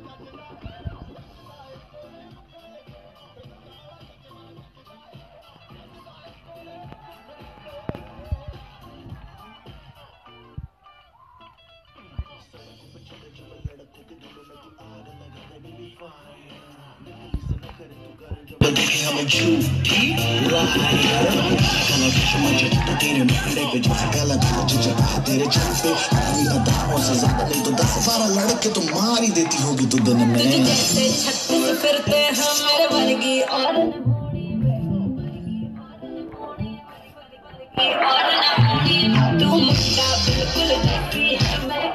I'm a झूठी तेरे मुखड़े पे जैसे गलत जगह तेरे चल पे अपनी अदाओं से ज्यादा नहीं तो 10-12 लड़के तो मार ही देती होगी तू दिन में जैसे छत्तीस फिरते हैं मेरे वर्गी और तू मुझका बिल्कुल जैसी है मैं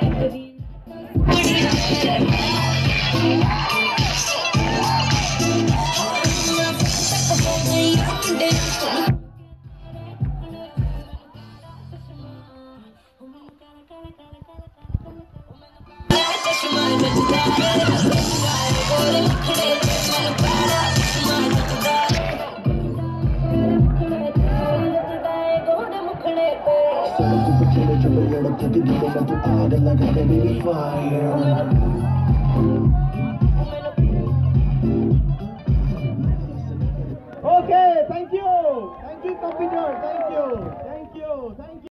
आग लगा दे मेरी fire Okay, thank you, computer, thank you.